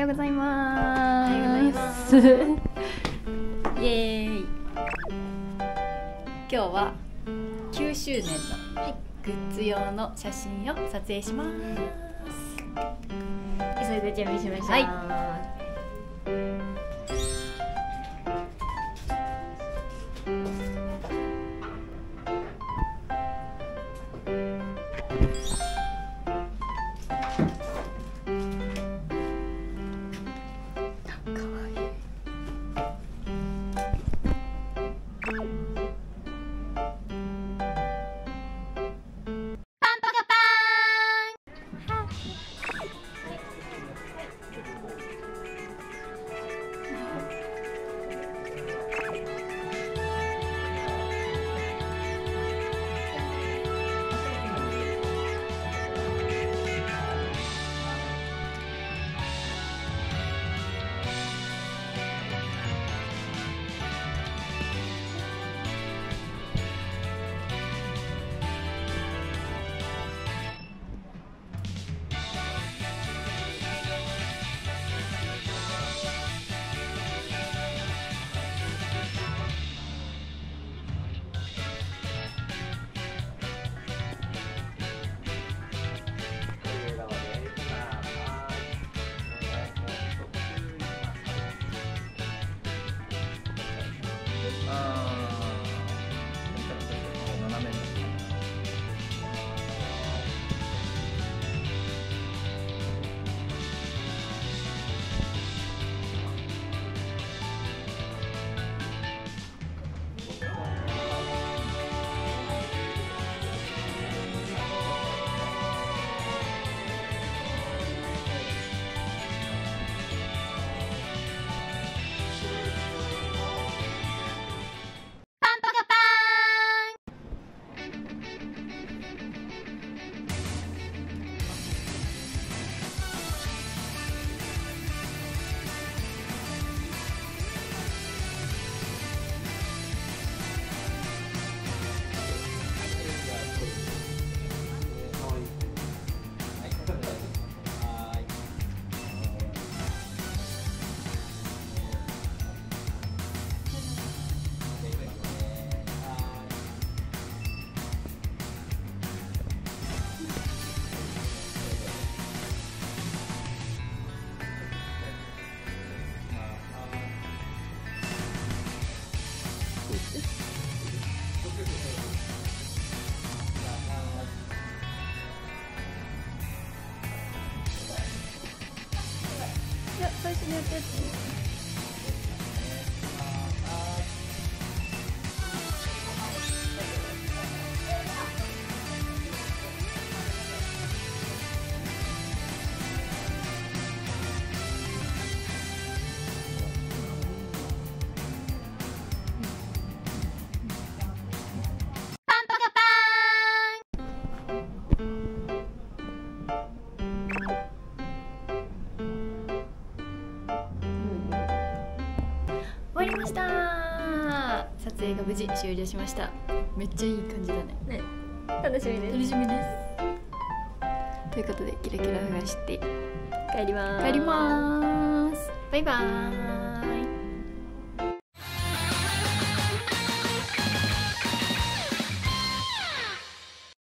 ようございます。 おはようございます。イエーイ。今日は9周年のグッズ用の写真を撮影します。 急いで準備しました。 はい。 最初にやったやつ。 終わりました。撮影が無事終了しました。めっちゃいい感じだね。 ね、楽しみです。 楽しみです。ということでキラキラ剥がして帰ります。 帰ります。バイバーイ。